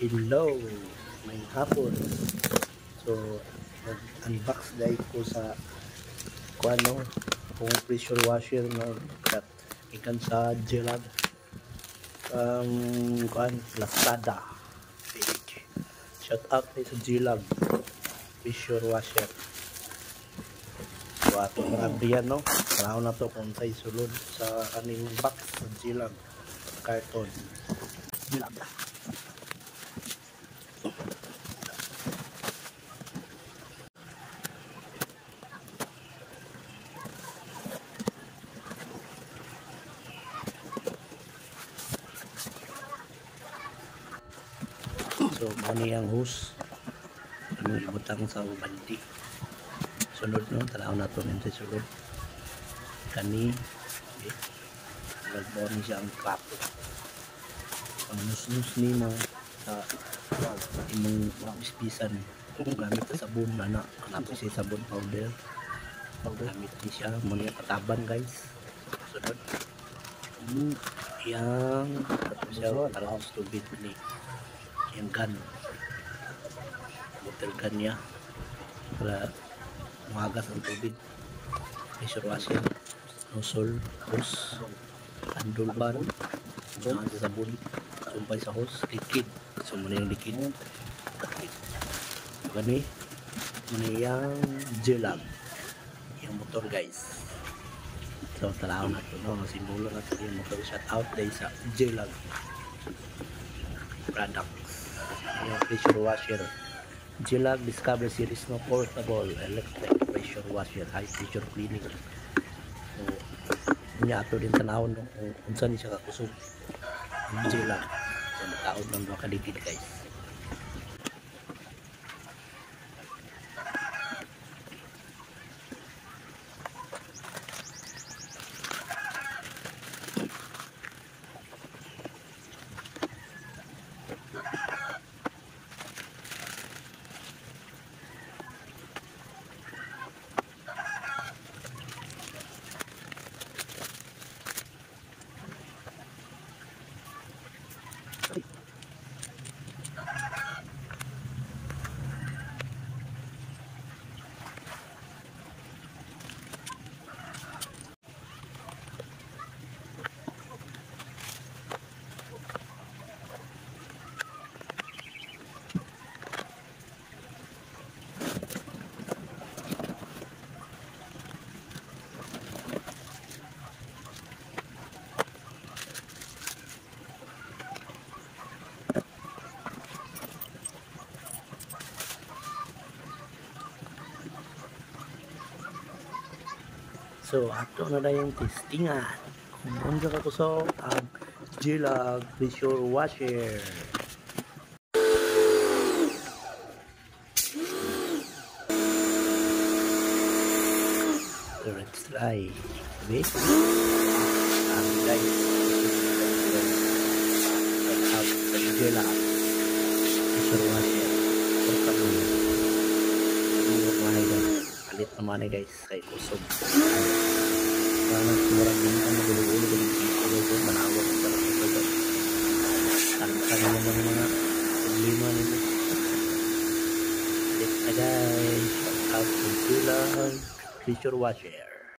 Hello, may hapon. So, nag-unbox dahil ko sa kung kung pressure washer na ikan sa Gelab Lazada page. Shout out tayo sa Gelab pressure washer. So, ato marami yan, no? Paraw na to kung tayo sulod sa kaning box sa Gelab carton. Gelab. So, mani ang hose ano ibutang sa baldi. Sunod no, tanaw na to nito sulod kani nagbaw ni siya ang klapo ang nus-nus ni mo sa imong pisan kung gamit sa sabon na kanapos siya sabon powder gamit ni siya muna kataban guys. Sunod yang tapos siya parang tubig ni yung gun water gun niya para magas ang tubig. Pressure washer nozzle hose handle bar sa sabon sumpay sa hose liquid so muna yung liquid gani muna yung Gelab yung motor guys. So talaw na ito no simbolo na ito yung motor. Shout out day sa Gelab products yung pressure washer Gelab Discover Series no portable electric pressure washer high pressure cleaning. So niya ato din tanawon no kung saan siya kakusog ang Gelab. So mataod ng mga kaligid guys. So, ato na yung testingan. Kung ano ka kusog ang Gelab pressure washer. So, let's try. Okay? Guys. Out sa Gelab pressure washer. Portable. Alit naman eh guys kay kusog karena semurang ini kan dulu-dulu begitu menawar para pedagang tanpa mga problema nito. Alit na guys out to Gelab pressure washer.